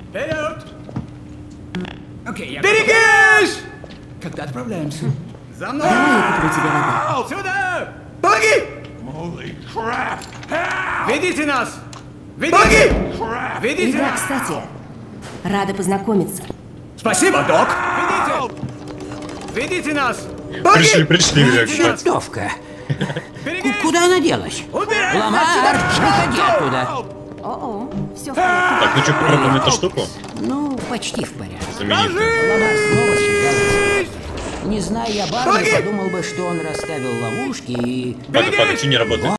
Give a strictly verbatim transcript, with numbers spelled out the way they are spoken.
Вперед! Окей, я... Берегись! Когда отправляемся? За мной! Давай я куплю тебе воды. Сюда! Помоги! Holy crap! Help! Ведите нас! Ведите! Crap! Ведите И да, нас! кстати, рада познакомиться. Спасибо, док! Ведите! Ведите нас! Пришли, пришли, Ведите вообще. нас! Чертовка! Берегись! Куда она делась? Убирайтесь Ламар, отсюда! выходи оттуда. О-о, все в порядке. Так, ну что, попробуем эту штуку? Ну, почти в порядке. Знаменитую. Ламар снова съезжал. Не зная я Барни, Помоги! подумал бы, что он расставил ловушки и... Погоди, погоди, не работает.